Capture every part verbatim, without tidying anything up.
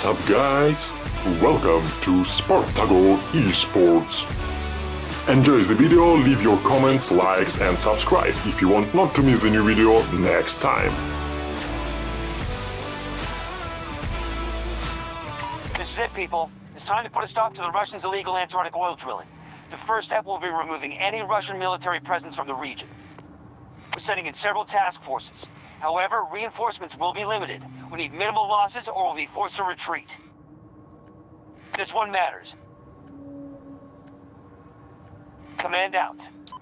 up, guys? Welcome to SPARTAGO eSports. Enjoy the video, leave your comments, likes and subscribe if you want not to miss the new video next time. This is it, people. It's time to put a stop to the Russians' illegal Antarctic oil drilling. The first step will be removing any Russian military presence from the region. We're sending in several task forces. However, reinforcements will be limited. We need minimal losses or we'll be forced to retreat. This one matters. Command out.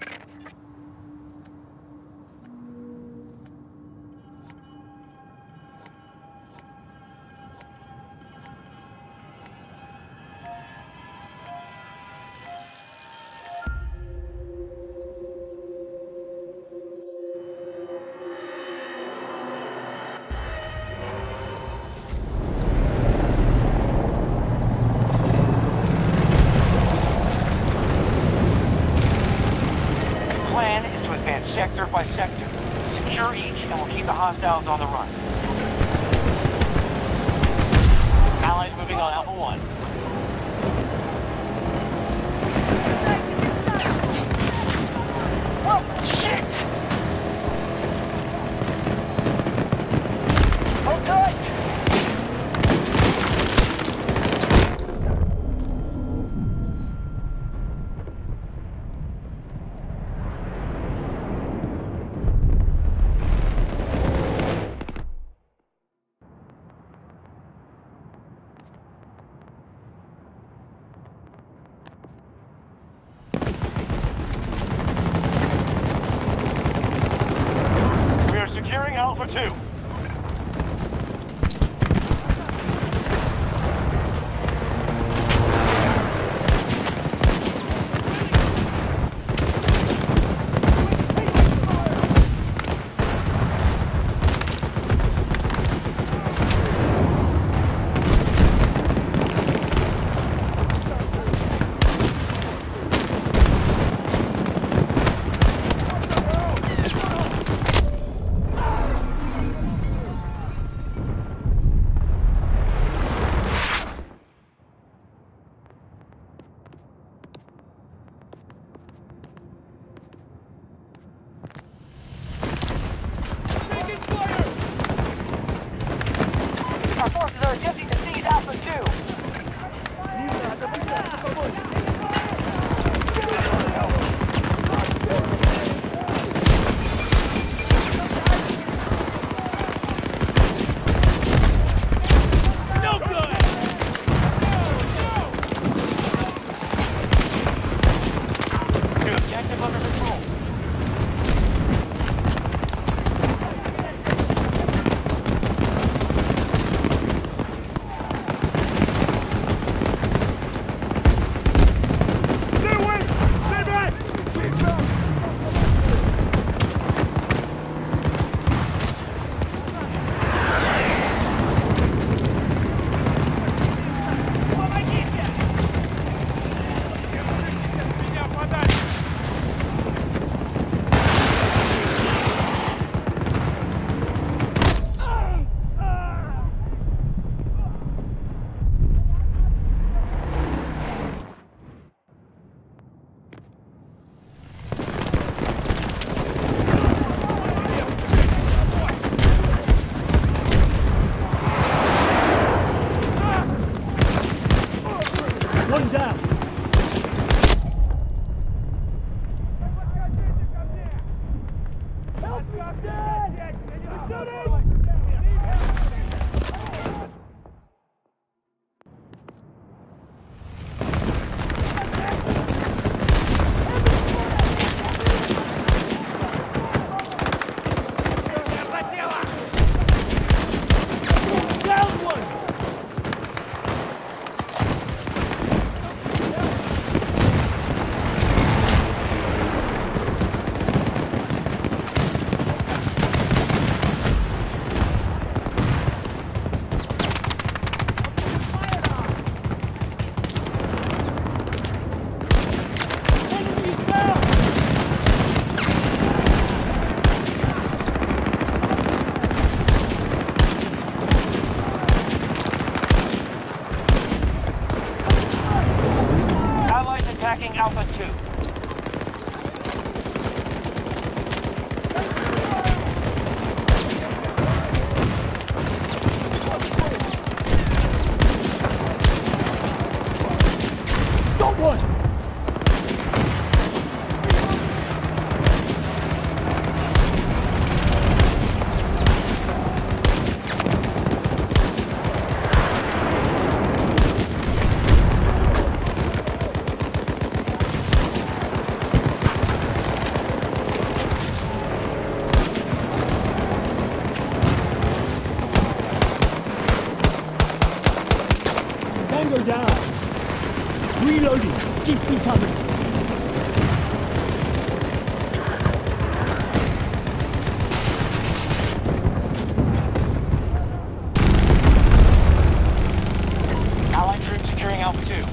Sector by sector. Secure each and we'll keep the hostiles on the run. Allies moving on Alpha one. Oh, shit! Hold tight! Alpha two. Attempting to seize Alpha two. No good. New objective under control. One down. attacking Alpha two. Got one! Tango down. Reloading. Keep me coming. Allied troops securing Alpha two.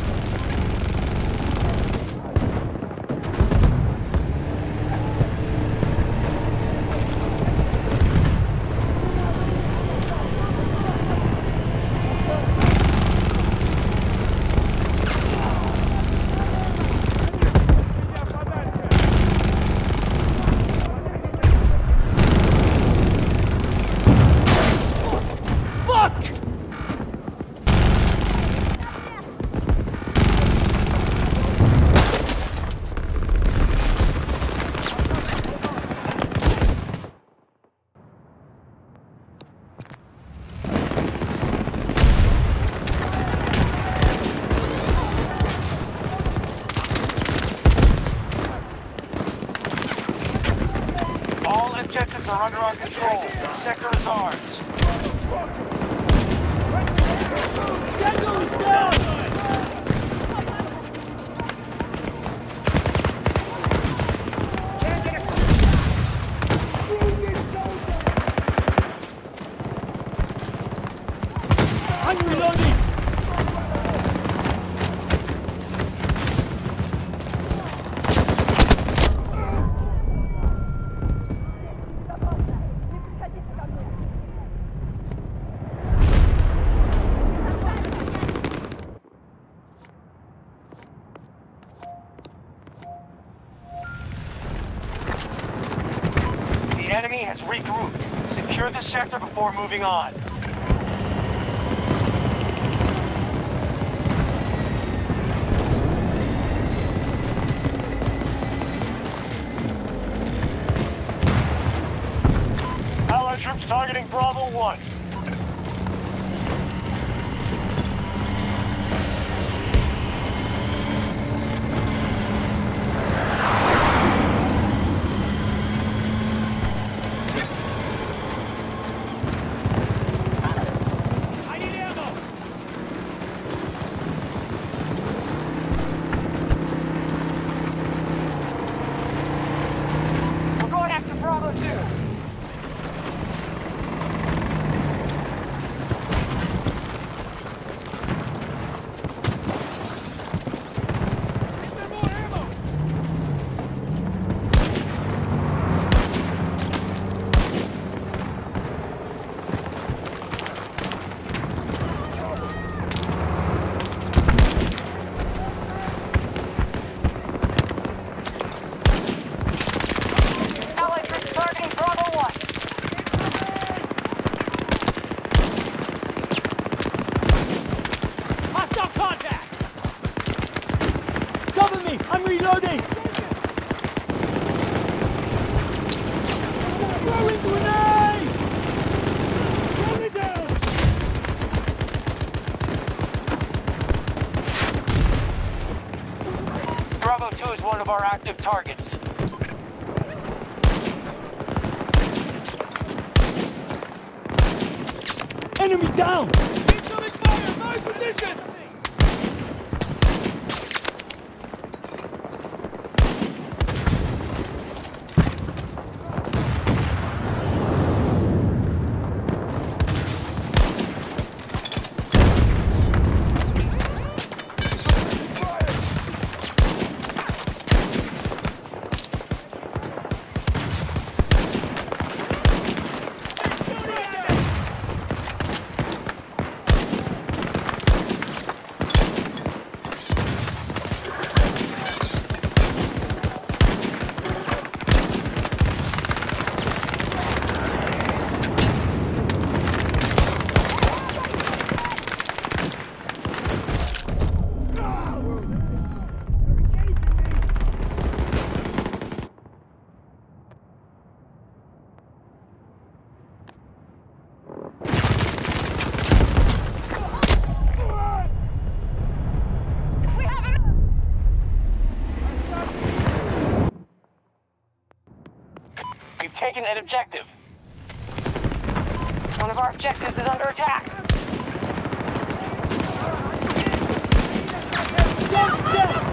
All objectives are under our control. The sector is ours. Tango is down! I'm reloading! The enemy has regrouped. Secure the sector before moving on. Allied troops targeting Bravo one. We're going after Bravo two. Allied troops targeting Bravo one. Hostile contact! Cover me! I'm reloading! Throwing grenade! Throw it down! Bravo two is one of our active targets. Enemy down! Incoming fire! My position! taken an objective. One of our objectives is under attack. Down, down.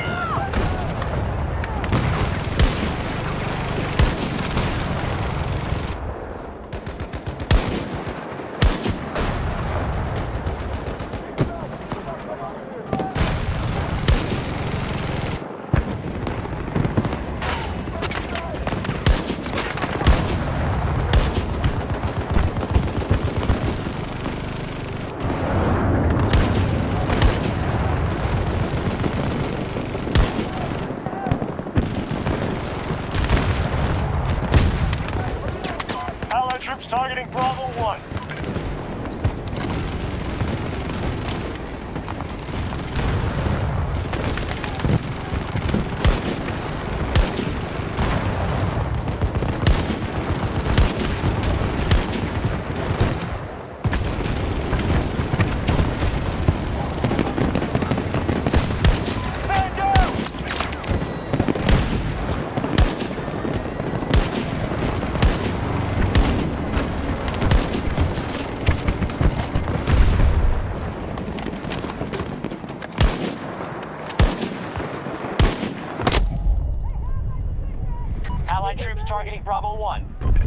Troops targeting Bravo one. Allied troops targeting Bravo one.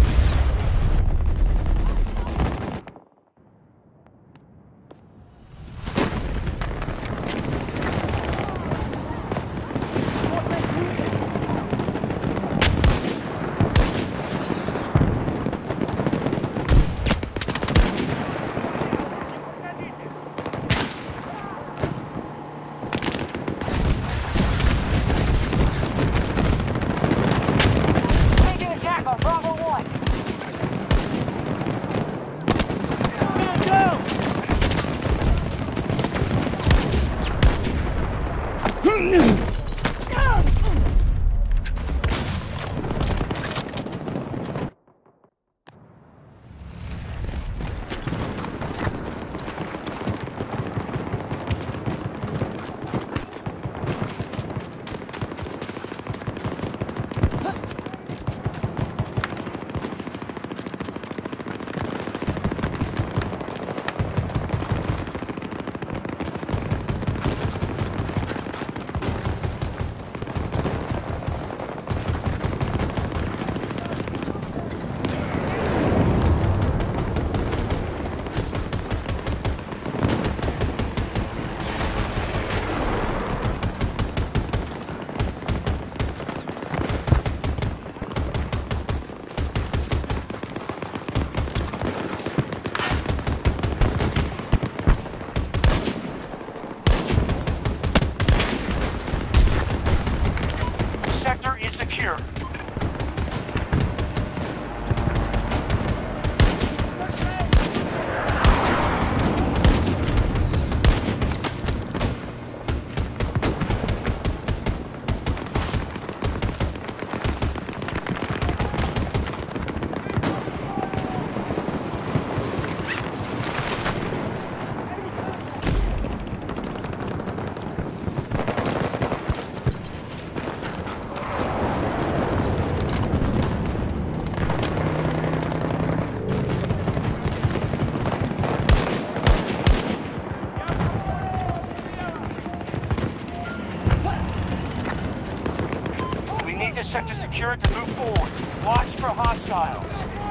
Sector secure to move forward. Watch for hostiles.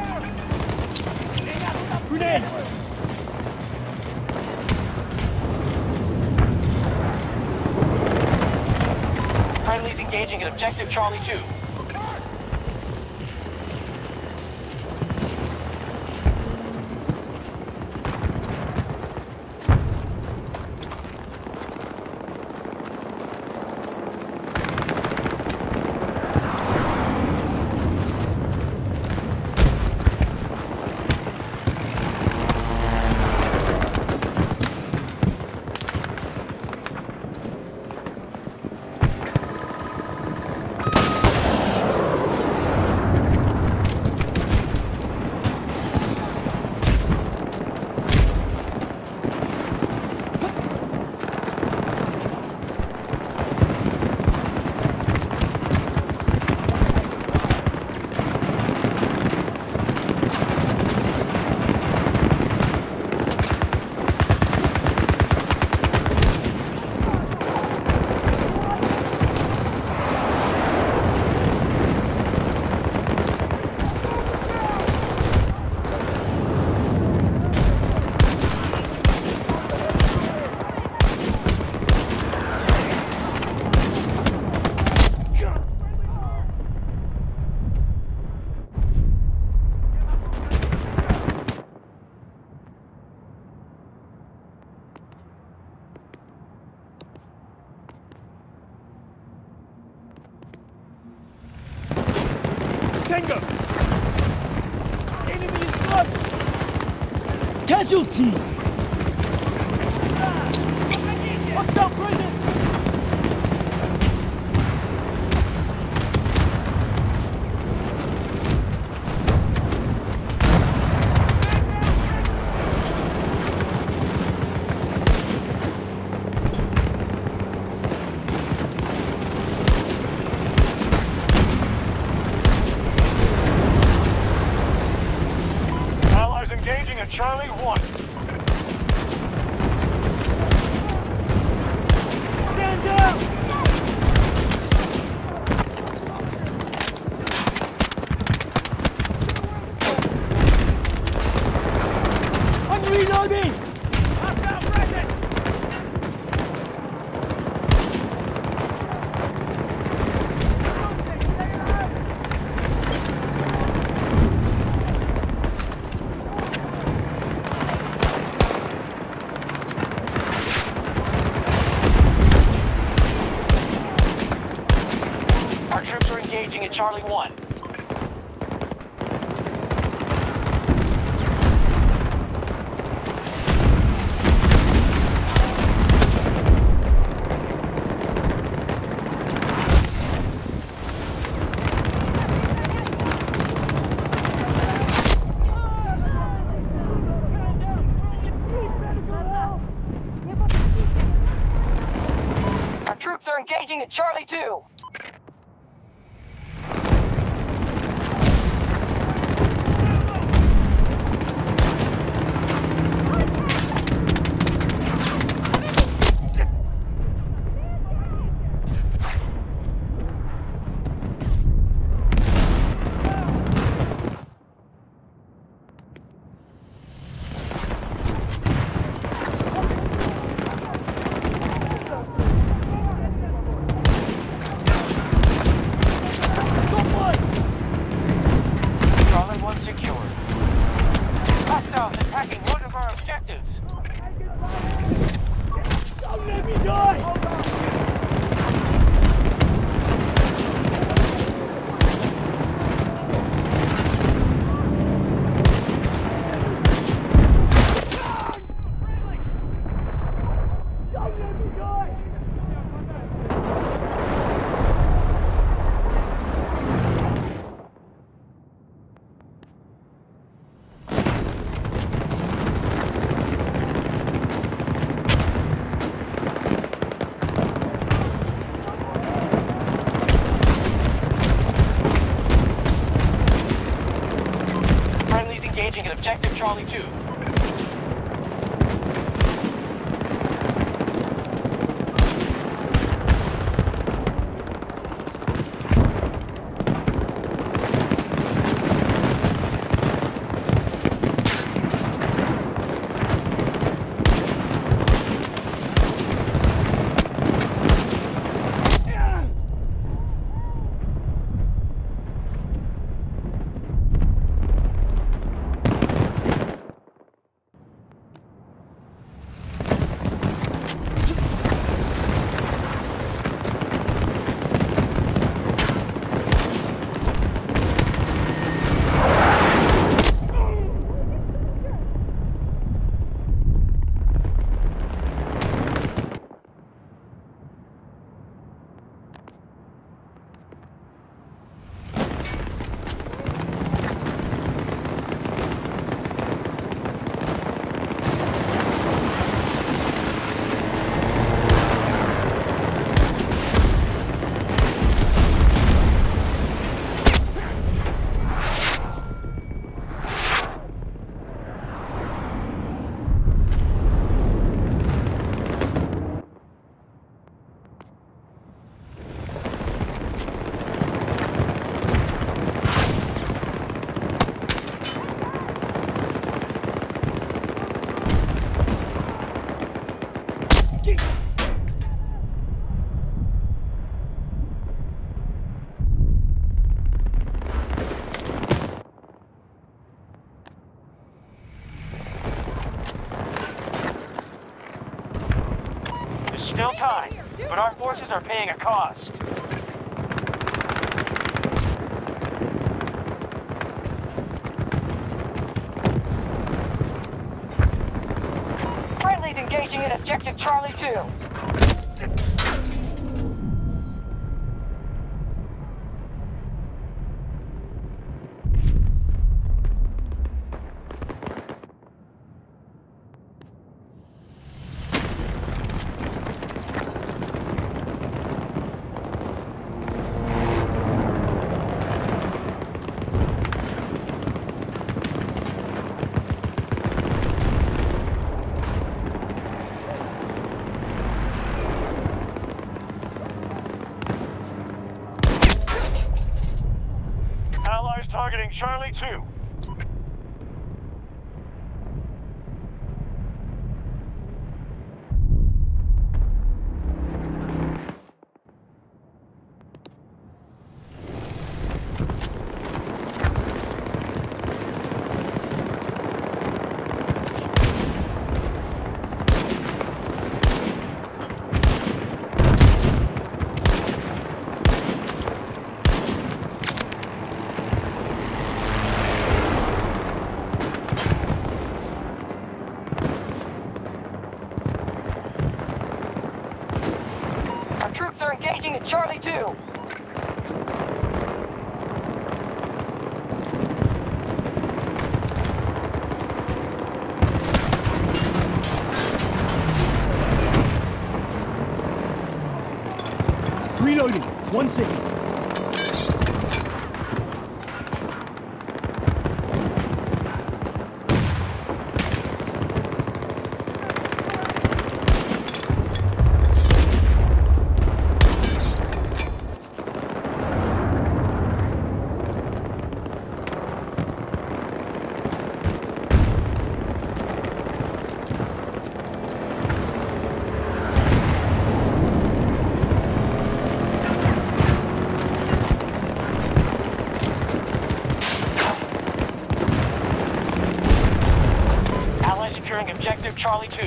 Grenade! Friendly's engaging at objective Charlie two. Tango! Enemy is close! Casualties! Hostile presence! Engaging at Charlie one. Stand down! I'm reloading! Hostile presence! Engaging at Charlie one. Our troops are engaging at Charlie two. Engaging at objective Charlie two. Still time, but our forces are paying a cost. Enemies engaging at objective Charlie two. Targeting Charlie two. Engaging at Charlie two. Reloading. One second. Objective Charlie two.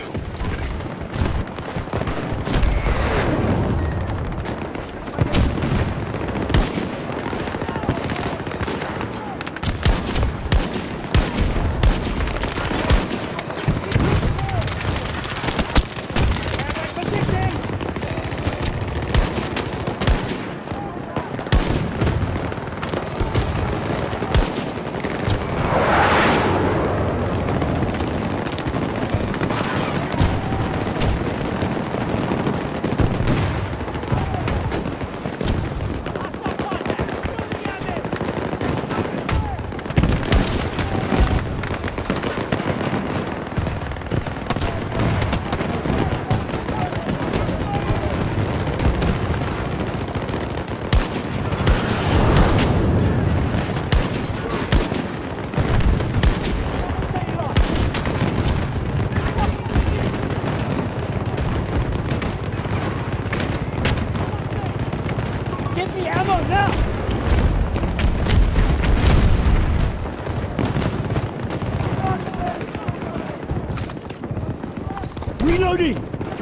Give me ammo now! Reloading!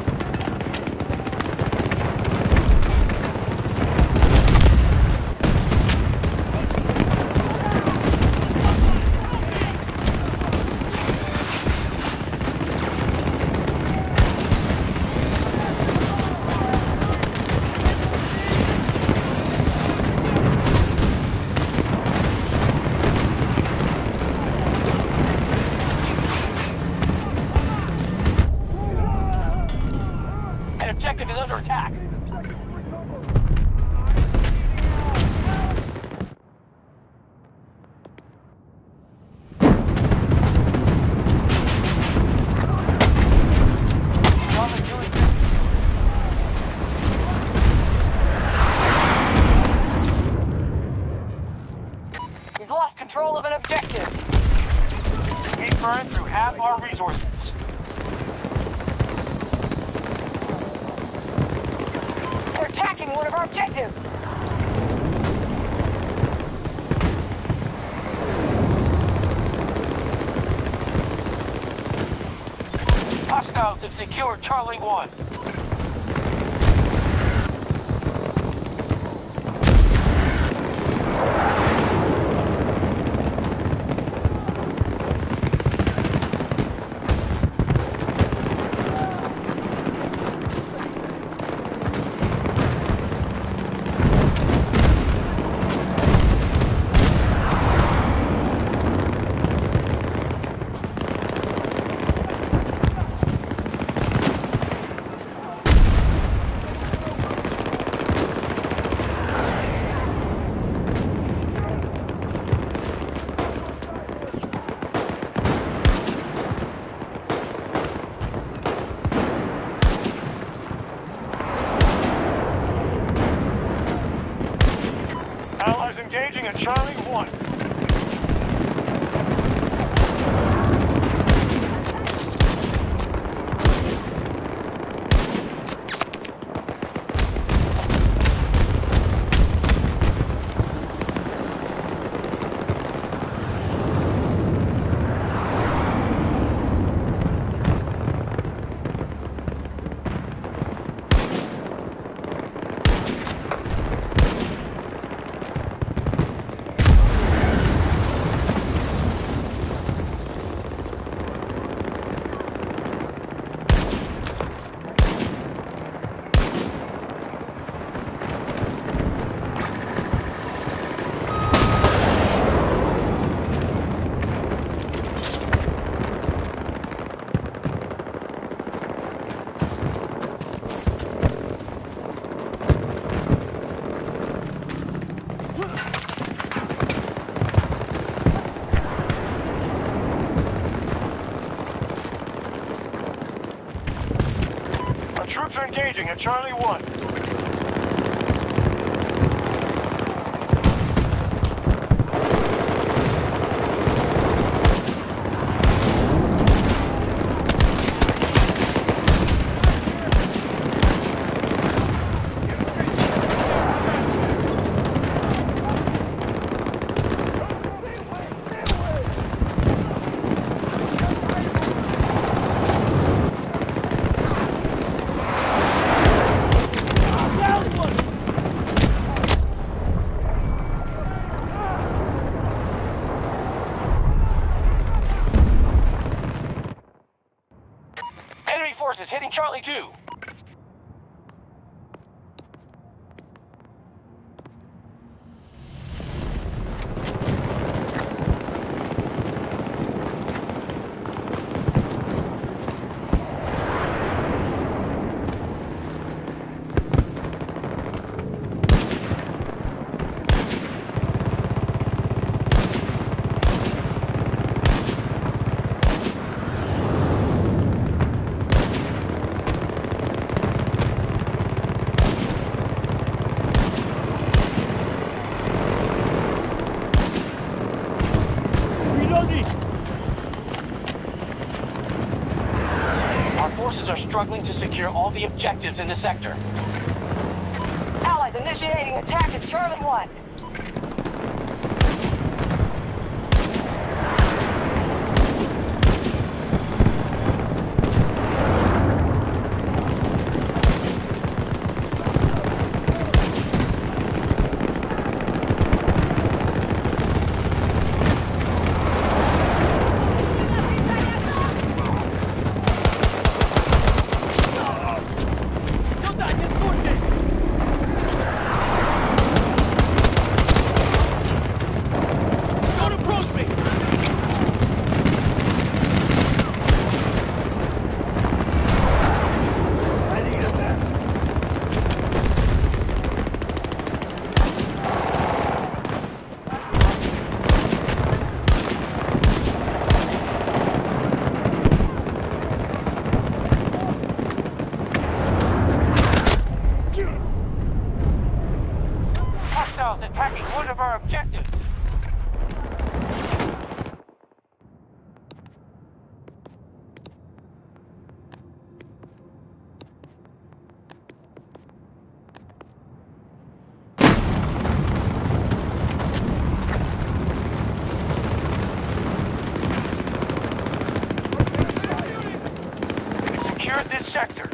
Objective is under attack. We've lost control of an objective. We've burned through half our resources. They're attacking one of our objectives. Hostiles have secured Charlie one. engaging at Charlie one. Troops are engaging at Charlie one. Forces hitting Charlie two. Are struggling to secure all the objectives in the sector. Allies initiating attack at Charlie one. Attacking one of our objectives. Secure this sector.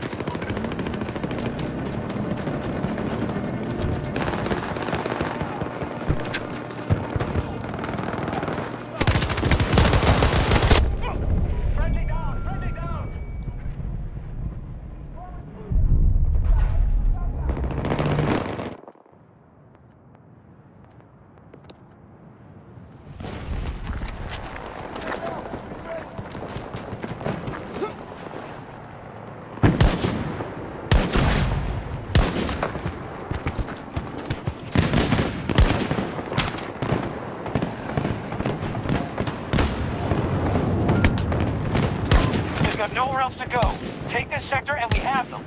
Got nowhere else to go. Take this sector and we have them.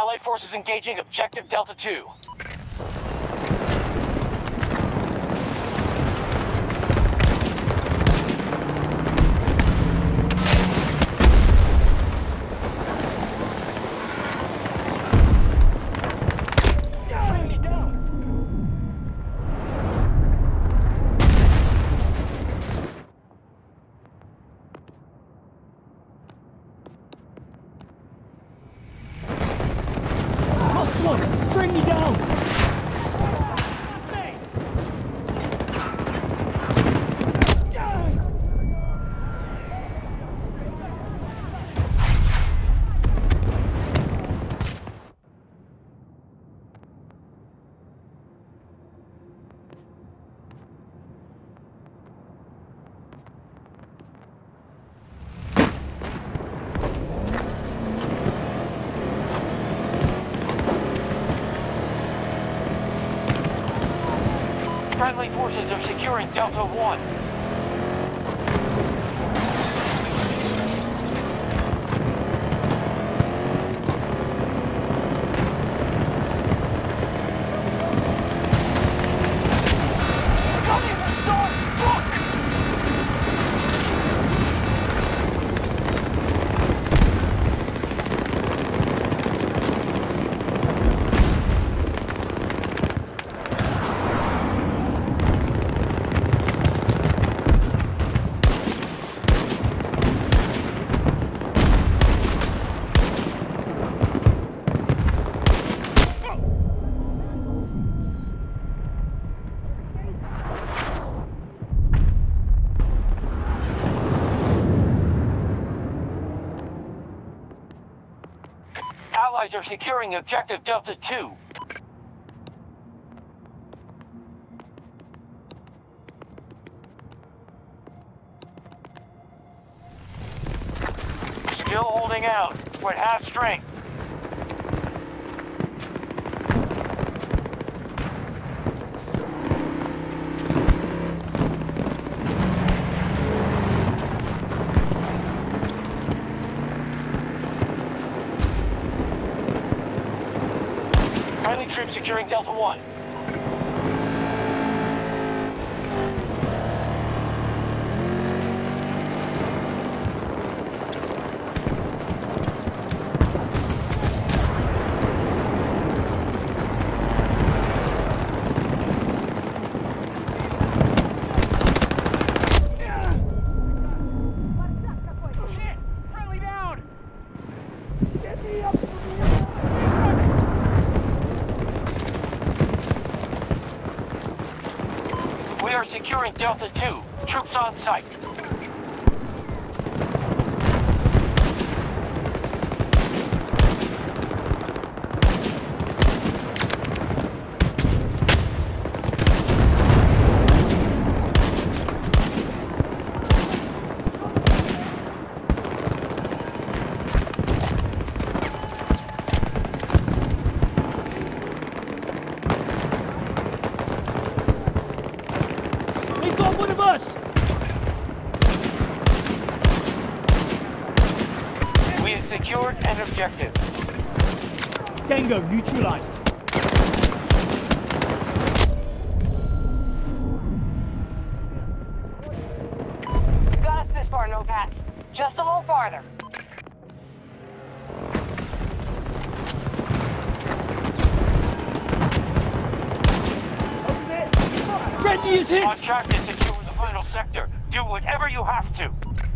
Allied forces engaging objective Delta two. Lost one! Bring me down! Friendly forces are securing Delta one. Allies are securing objective Delta two. Still holding out. We're at half strength. Friendly troops securing Delta one. Shit! Friendly down! Get me up! We are securing Delta two. Troops on site. They got one of us! We have secured an objective. Tango neutralized. Got us this far, no Pats. Just a little farther. Friendly is hit! On track to secure the final sector. Do whatever you have to.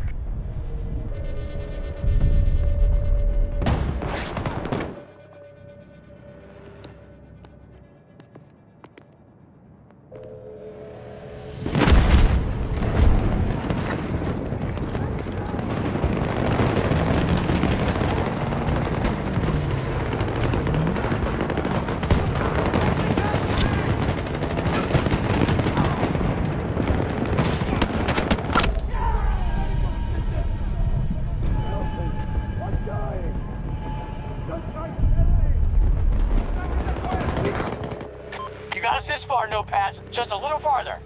You got us this far, no pass. Just a little farther.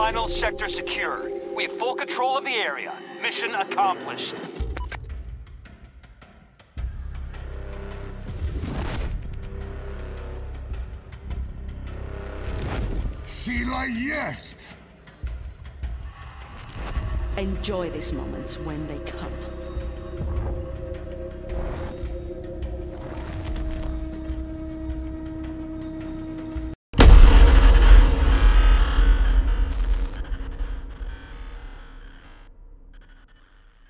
Final sector secure. We have full control of the area. Mission accomplished. Sila jest! Enjoy these moments when they come.